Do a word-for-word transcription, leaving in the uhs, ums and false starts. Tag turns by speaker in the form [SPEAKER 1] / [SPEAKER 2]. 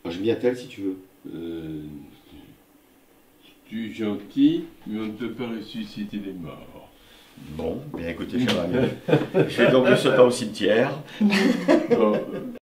[SPEAKER 1] Alors, j'aime bien tel si tu veux. Euh,
[SPEAKER 2] Tu es gentil, mais on ne peut pas ressusciter les morts.
[SPEAKER 1] Bon, bien écoutez, cher ami, je vais donc de ce temps au cimetière.
[SPEAKER 2] Bon.